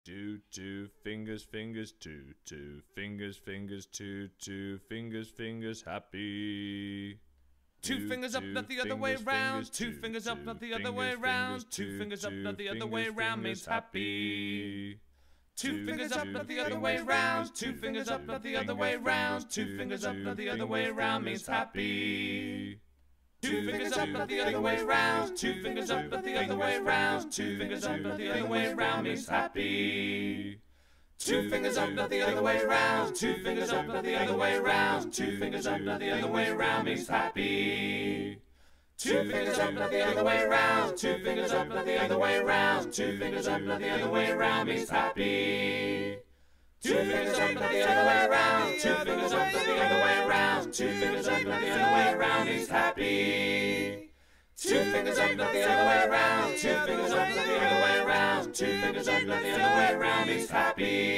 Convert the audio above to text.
Two fingers, fingers, two fingers, fingers, two fingers, fingers, happy. Two fingers up, not the other way round. Two fingers up, not the other way round. Two fingers up, not the other way round means happy. Two fingers up, not the other way round. Two fingers up, not the other way round. Two fingers up, not the other way round means happy. Two fingers up, not the other way round. Two fingers up, not the other way round. Two fingers up, not the other way round means happy. Two fingers up, not the other way round. Two fingers up, not the other way round. Two fingers up, not the other way round means happy. Two fingers up, not the other way round. Two fingers up, not the other way round. Two fingers up, not the other way round means happy. Two fingers up, not the other way round. Two fingers up, not the other way round. Two fingers up, not the other way round means happy. Two fingers up, not the other way round. Two fingers up, not the other way round. Two fingers up, not the other way round means happy.